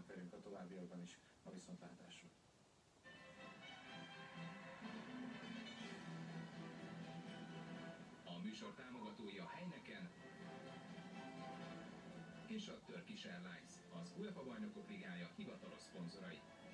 vannak velünk a továbbiakban is. A viszontlátásra. A műsor támogatója Heineken és a Turkish Airlines, az UEFA Bajnokok Ligája hivatalos szponzorai.